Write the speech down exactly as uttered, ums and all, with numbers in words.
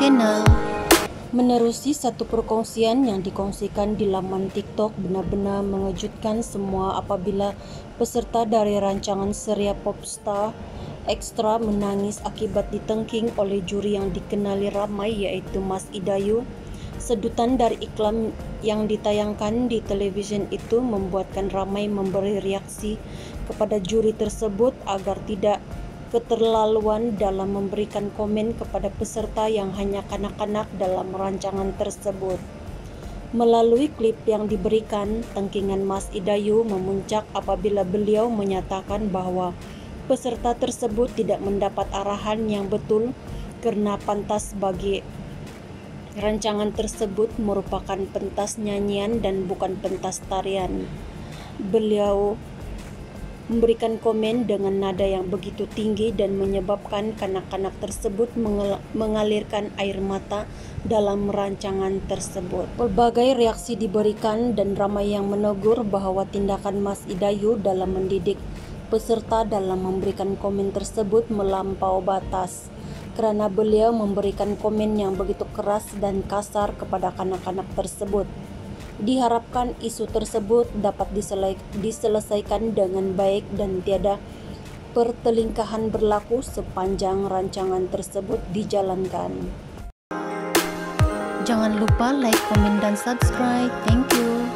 channel. Menerusi satu perkongsian yang dikongsikan di laman TikTok, benar-benar mengejutkan semua apabila peserta dari rancangan serial Popstar Extra menangis akibat ditengking oleh juri yang dikenali ramai, yaitu Mas Idayu. Sedutan dari iklan yang ditayangkan di televisyen itu membuatkan ramai memberi reaksi kepada juri tersebut agar tidak keterlaluan dalam memberikan komen kepada peserta yang hanya kanak-kanak dalam rancangan tersebut. Melalui klip yang diberikan, tengkingan Mas Idayu memuncak apabila beliau menyatakan bahwa peserta tersebut tidak mendapat arahan yang betul karena pantas bagi rancangan tersebut merupakan pentas nyanyian dan bukan pentas tarian. Beliau memberikan komen dengan nada yang begitu tinggi dan menyebabkan kanak-kanak tersebut mengalirkan air mata dalam rancangan tersebut. Berbagai reaksi diberikan dan ramai yang menegur bahwa tindakan Mas Idayu dalam mendidik peserta dalam memberikan komen tersebut melampau batas, kerana beliau memberikan komen yang begitu keras dan kasar kepada kanak-kanak tersebut. Diharapkan isu tersebut dapat diselesaikan dengan baik dan tiada pertelingkahan berlaku sepanjang rancangan tersebut dijalankan. Jangan lupa like, komen, dan subscribe. Thank you.